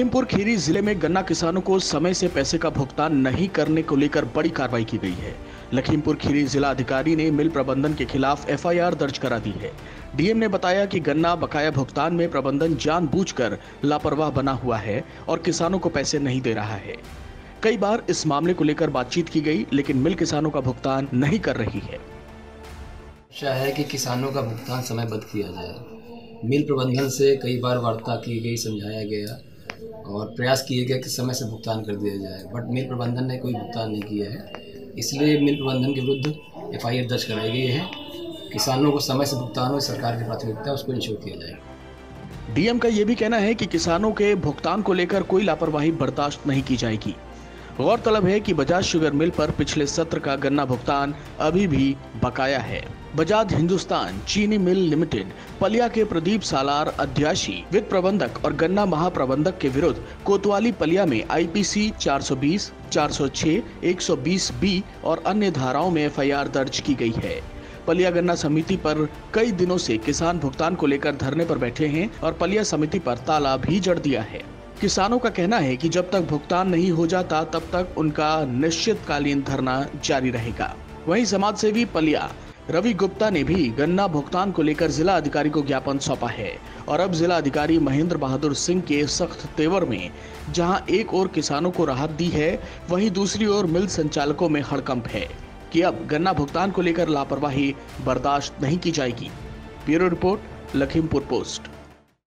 लखीमपुर खीरी जिले में गन्ना किसानों को समय से पैसे का भुगतान नहीं करने को लेकर बड़ी कार्रवाई की गई है। लखीमपुर खीरी जिला अधिकारी ने मिल प्रबंधन के खिलाफ एफआईआर दर्ज करा दी है। डीएम ने बताया कि गन्ना बकाया भुगतान में प्रबंधन जानबूझकर लापरवाह बना हुआ है और किसानों को पैसे नहीं दे रहा है। कई बार इस मामले को लेकर बातचीत की गई, लेकिन मिल किसानों का भुगतान नहीं कर रही है। आशा है कि किसानों का भुगतान समयबद्ध किया जाए। मिल प्रबंधन से कई बार वार्ता की गई, समझाया गया और प्रयास किए गए कि समय से भुगतान कर दिया जाए, बट मिल प्रबंधन ने कोई भुगतान नहीं किया है। इसलिए मिल प्रबंधन के विरुद्ध एफआईआर दर्ज कराई गई है। किसानों को समय से भुगतान हो, सरकार की प्राथमिकता है, उसको इंश्योर किया जाए। डीएम का यह भी कहना है कि किसानों के भुगतान को लेकर कोई लापरवाही बर्दाश्त नहीं की जाएगी। गौरतलब है कि बजाज शुगर मिल पर पिछले सत्र का गन्ना भुगतान अभी भी बकाया है। बजाज हिंदुस्तान चीनी मिल लिमिटेड पलिया के प्रदीप सालार अध्याशी वित्त प्रबंधक और गन्ना महाप्रबंधक के विरुद्ध कोतवाली पलिया में आईपीसी 420, 406, 120 बी और अन्य धाराओं में एफआईआर दर्ज की गई है। पलिया गन्ना समिति पर कई दिनों से किसान भुगतान को लेकर धरने पर बैठे हैं और पलिया समिति पर ताला भी जड़ दिया है। किसानों का कहना है कि जब तक भुगतान नहीं हो जाता तब तक उनका निश्चितकालीन धरना जारी रहेगा। वहीं समाजसेवी पलिया रवि गुप्ता ने भी गन्ना भुगतान को लेकर जिला अधिकारी को ज्ञापन सौंपा है और अब जिला अधिकारी महेंद्र बहादुर सिंह के सख्त तेवर में जहां एक ओर किसानों को राहत दी है, वहीं दूसरी ओर मिल संचालकों में हड़कंप है कि अब गन्ना भुगतान को लेकर लापरवाही बर्दाश्त नहीं की जाएगी। Bureau report, Lakhimpur post.